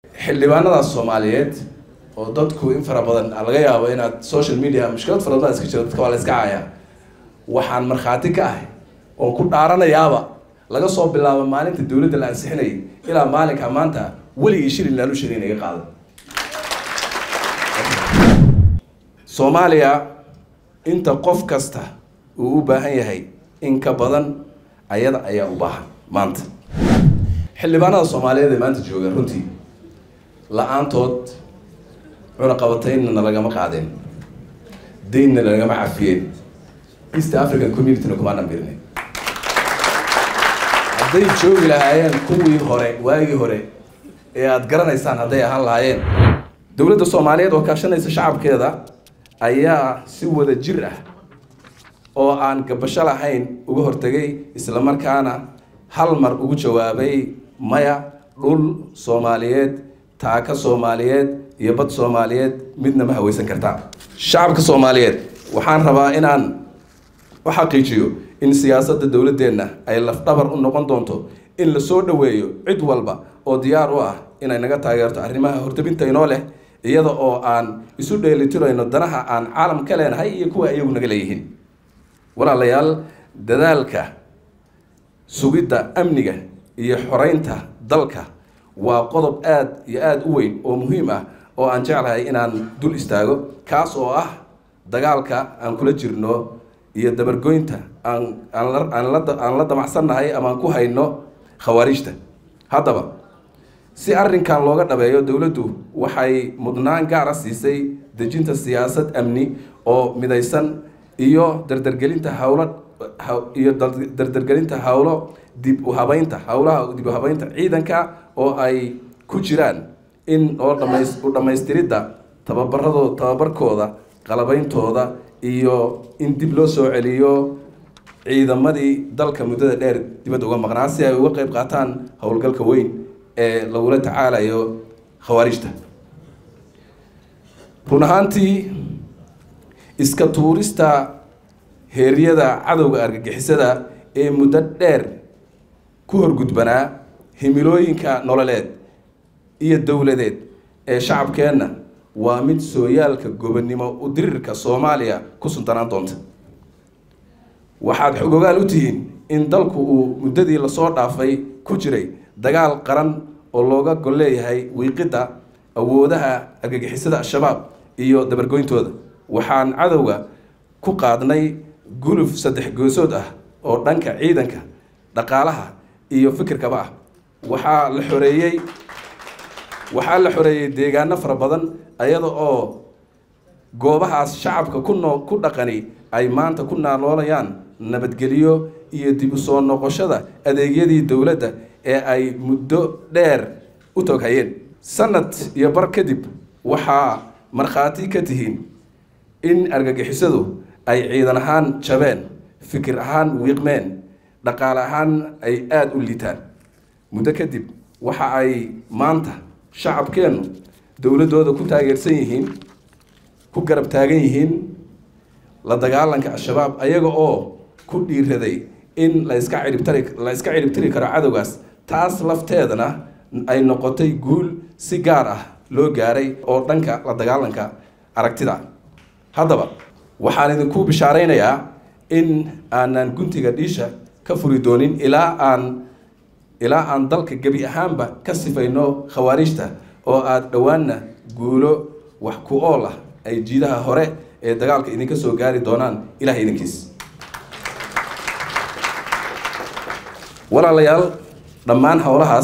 xildhibaanada Soomaaliyeed oo dadku in fara badan laga yaabo inaad social media mushkilad fara badan iska jirto dadka waa la iska caaya waxaan marxaati ka ahay oo ku dhaaranayaaba laga soo bilaabo maalinta dawladda la ansixinay ilaa maalinka maanta wali shilin la shilin iga qaado Soomaaliya inta qof kasta uu u baahan yahay in ka badan ayada ayaa u baahan maanta xildhibaanada Soomaaliyeed ee maanta jooga runtii la'aantood cuna qabatayna lagama qaadeen deynna lagama cafiyeen East African Community kuma nambirnay haday joogi lahaayeen kuwii hore waagii hore ee aad garanaysaan haday ahaan lahaayeen dawladda Soomaaliyeed oo kaashanaysa shacabkeeda ayaa si wada jir ah oo aan gabasho lahayn uga hortagay isla markaana hal mar ugu jawaabay maya dhul Soomaaliyeed taaka Soomaaliyeed iyo bad Soomaaliyeed midna ma hawaysan kartaa shacabka Soomaaliyeed waxaan rabaa inaan xaqiijiyo in siyaasadda dawladdeena ay laf dhabar u noqon doonto in la soo dhaweeyo cid walba oo diyaar u ah inay naga taageerto arrimaha hortabinta inoo leh iyada oo aan isu dheelitirayno danaha aan caalam ka leenahay iyo kuwa iyagu naga leeyihiin walaalayaal dadaalka sugidda amniga iyo xoreynta dalka waa qodob aad iyo aad u weyn oo muhiim ah oo aan jeclahay inaan dul istaago kaas oo ah dagaalka aan kula jirno iyo dabargoynta aan la damacsanahay ama aan ku hayno khawaarijta haddaba si arrinkan looga dhabeeyo dawladdu waxay mudnaan gaar ah siisay dejinta siyaasad amni oo midaysan iyo dardargelinta hawlo dib u habaynta ciidanka oo ay ku jiraan in oo dhamaystiridda tababarkooda qalabeyntooda iyo in dib loo soo celiyo ciidamadii dalka muddada dheer dibadda uga maqnaa si ay uga qayb qaataan howlgalka weyn ee lagula tacaalayo khawaarijta run ahaantii iska tuurista heeryada cadowga argagixisada ee muddo dheer ku horgudbanaa himilooyinka nololeed iyo dawladeed ee shacabkeenna waa mid sooyaalka gobonnimo u dirirka Soomaaliya ku suntanaan doonta waxaad xogogaal u tihiin in dalku uu muddadii la soo dhaafay ku jiray dagaal qaran oo looga gol leeyahay wiiqidda awoodaha argagixisada shabaab iyo dabargoyntooda waxaan cadowga ku qaadnay guluf saddex goosood ah oo dhanka ciidanka dhaqaalaha iyo fikirkaba ah waxaa la xoreeyay deegaano fara badan ayada oo goobahaas shacabka ku dhaqani ay maanta ku naaloolayaan nabadgelyo iyo dib u soo noqoshada adeegyadii dawladda ee ay muddo dheer u toghayeen sanad iyo bar kadib waxaa markhaati ka tihiin in argagixisadu ay ciidan ahaan jabeen fikir ahaan wiiqmeen dhaqaale ahaan ay aad u liitaan muddo kadib waxa ay maanta shacabkeenu dawladooda ku taageersan yihiin ku garab taagan yihiin la dagaalanka al-shabaab ayaga oo ku dhiiraday in la iska ciribtiri karo cadowgaas taas lafteedana ay noqotay guul si gaar ah loo gaaray oo dhanka la dagaalanka aragtida haddaba waxaan idinku bishaaraynayaa in aanan guntiga dhiisha ka furi doonin ilaa aan dalka gebi ahaanba ka sifayno khawaarijta oo aad dhowaanna guulo wax ku ool ah ay jiidaha hore ee dagaalka idinka soo gaari doonaan ilaahay idinkiis walaalayaal dhammaan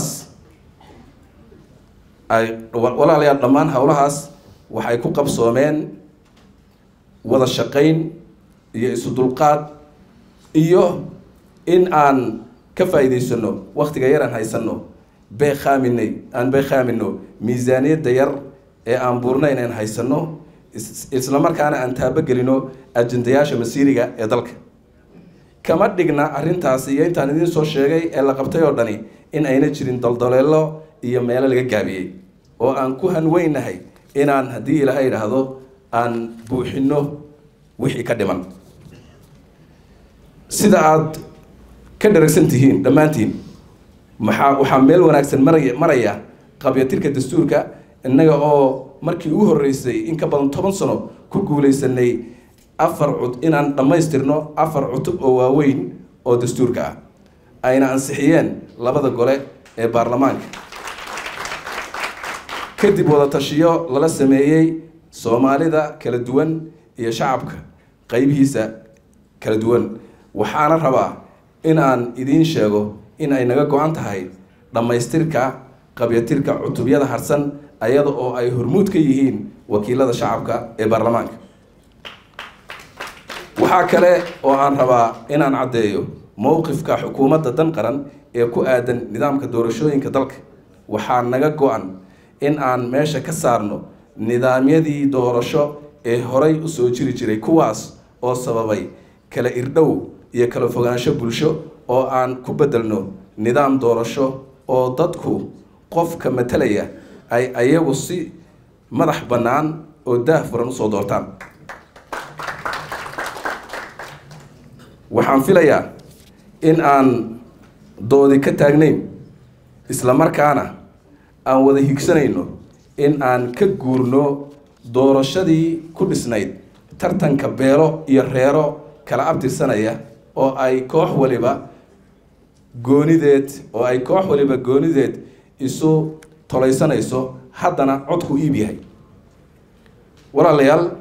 hawlahaas waxay ku qabsoomeen wada shaqayn iyo isu dulqaad iyo in aan ka faa'iideysano waqtiga yar aan haysano aan beekhaaminno miisaaniyadda yar ee aan buurnayn aan haysano isla markaana aan taabagelino ajendayaasha masiiriga ee dalka kama dhigna arrintaasi iyo intaan idiin soo sheegay ee la qabtay oo dhani in ayna jirin daldoleelo iyo meelo laga gaabiyey oo aan ku hanweynahay inaan haddii ilaahay yidhaahdo aan buuxino wixii ka dhiman sida aad ka dharagsan tihiin dhammaantiin waxaa meel wanaagsan maraya qabyatirka dastuurka innaga oo markii ugu horreysay in ka badan 10 sano ku guuleysanay 4 cutub inaan dhammaystirno 4 cutub oo waaweyn oo dastuurka ah ayna ansixiyeen labada gole ee baarlamaanka kadib wada tashiyo lala sameeyay Soomaalida kala duwan iyo shacabka qaybihiisa kala duwan waxaana rabaa in aan idiin sheego in ay naga go'an tahay dhammaystirka qabyatirka cutubyada harsan ayada oo ay hormuud ka yihiin wakiilada shacabka ee baarlamaanka waxa kale oo aan rabaa in aan cadeeyo mowqifka xukuumadda dan qaran ee ku aadan nidaamka doorashooyinka dalka waxaa naga go'an in aan meesha ka saarno nidaamyadii doorasho ee horay u soo jiri jiray kuwaas oo sababay kala irdhow iyo kala fogaansho bulsho oo aan ku bedelno nidaam doorasho oo dadku qofka matalaya ay ayagu si madax bannaan oo daahfuran u soo doortaan waxaan filayaa in aan doodi ka taagnayn isla markaana aan wada higsanayno in aan ka guurno doorashadii ku dhisnayd tartanka beelo iyo reero kala abtirsanaya oo ay koox waliba goonideed isu tolaysanayso haddana codku iib yahay walaalayaal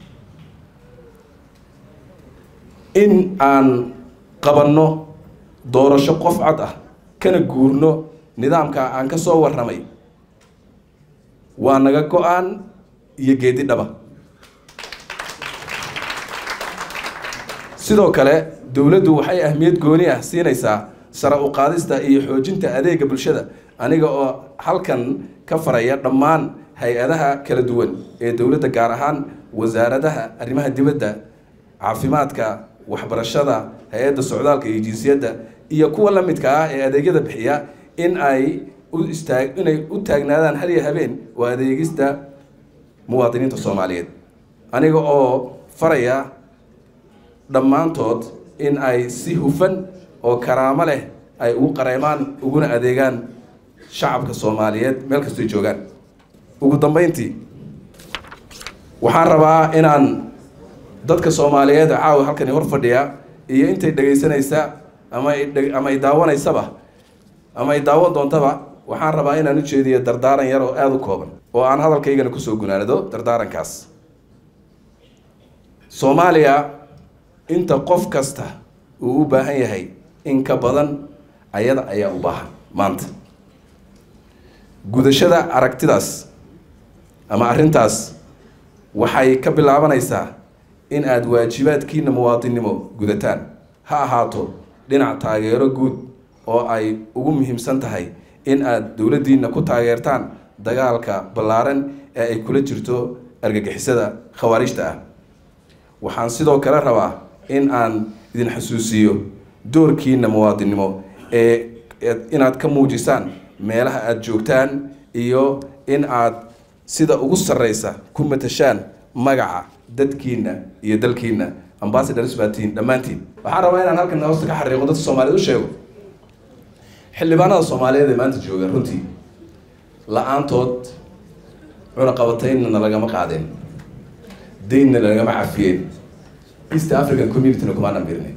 in aan qabanno doorasho qof cad ah kana guurno nidaamka aan ka soo warramay waa naga go'aan iyo geedi dhaba sidoo kale dawladdu waxay ahmiyad gooni ah siinaysaa sare u qaadista iyo xoojinta adeega bulshada aniga oo halkan ka faraya dhammaan hay-adaha kala duwan ee dawladda gaar ahaan wasaaradaha arrimaha dibadda caafimaadka waxbarashada hay-adda socdaalka iyo jinsiyadda iyo kuwa la midka ah ee adeegyada bixiya in ay inay u taagnaadaan hal iyo habeen waa adeegista muwaadiniinta Soomaaliyeed aniga oo faraya dhammaantood in ay si hufan oo karaamo leh ay ugu qareemaan uguna adeegaan shacabka Soomaaliyeed meel kasta ay joogaan ugu dambeyntii waxaan rabaa inaan dadka Soomaaliyeed caawa halkan hor fadhiya iyo intay dhageysanaysa ama ay daawanaysaba ama ay daawan doontaba waxaan rabaa inaan u jeediyo dardaaran yar oo aad u kooban oo aan hadalkaygana ku soo gunaanado dardaarankaas Soomaaliya inta qof kasta uu u baahan yahay in ka badan ayada ayaa u baahan maanta gudashada aragtidaas ama arrintaas waxay ka bilaabanaysaa in aad waajibaadkiina muwaadinimo gudataan ha ahaato dhinac taageero guud oo ay ugu muhiimsan tahay in aad dawladdiina ku taageertaan dagaalka ballaaran ee ay kula jirto argagixisada khawaarijta ah waxaan sidoo kale rabaa in aan idin xasuusiyo doorkiina muwaadinimo ee inaad ka muujisaan meelaha aad joogtaan iyo in aad sida ugu sarreysa ku matashaan magaca dadkiina iyo dalkiina ambassadors baatiin dhammaantiin waxaan rabaa inaan halkan hoosta ka xariiqo dadka Soomaaliyeed u sheego xildhibaanada Soomaaliyeed ee maanta jooga runtii la'aantood cunaqabataynna lagama qaadeen deynna lagama cafiyeen East African Community kuma nambirnay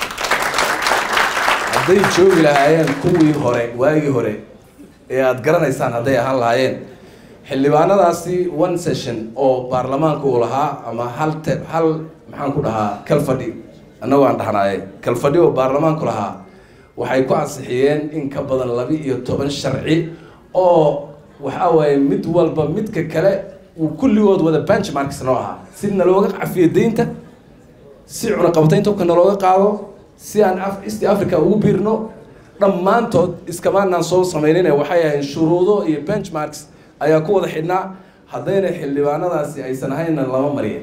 hadday joogi lahaayeen kuwii hore waagii hore ee aad garanaysaan hadday ahaan lahaayeen xildhibaanadaasi one session oo baarlamaanku uu lahaa ama hal maxaan ku dhahaa kalfadhi annagoo aan dhahnaaye kalfadhi oo baarlamaanku lahaa waxay ku ansixiyeen in ka badan 12 sharci oo waxa waaye mid walba midka kale uu kulligood wada benchmarks noo aha si nalooga cafiyo deynta si cunaqabataynta nalooga qaado si aan East Africa ugu biirno dhammaantood iskamaanaan soo sameynayna waxay ahayn shuruudo iyo benchmarks ayaa ku wada xidhnaa haddayna xildhibaanadaasi aysan ahaynna lama mariyeen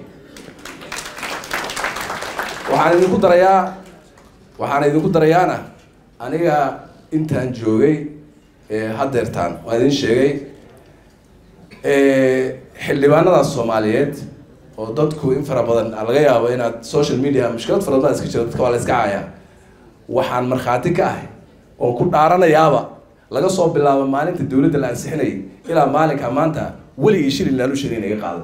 waxaan idinku darayaana aniga intaan joogay haddeertaan waan idin sheegay xildhibaanadaas Soomaaliyeed oo dadku in fara badan laga yaabo inaad social media mushkilad fara badan iska jirto dadka waa la iska caaya waxaan markhaati ka ahay oo ku dhaaranayaaba laga soo bilaabo maalinta dawladda la ansixinay ilaa maalinka maanta weli shilin laalu shilin ay qaado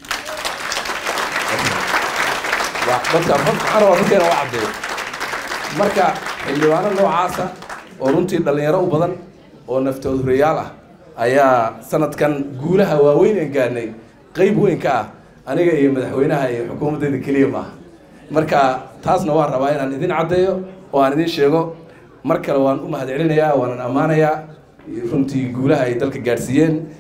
dadka waxaan rabaa dadkeena waa caddeeyo marka xildhibaano noocaasa oo runtii dhalinyaro u badan oo naftooda hurayaal ah ayaa sanadkan guulaha waaweyn ee gaarnay qayb weyn ka ah aniga iyo madaxweynaha iyo xukuumaddeeda keliya maaha marka taasna waan rabaa inaan idin caddeeyo oo aan idin sheego mar kale waan u mahadcelinayaa waanan ammaanayaa runtii guulaha ay dalka gaadhsiiyeen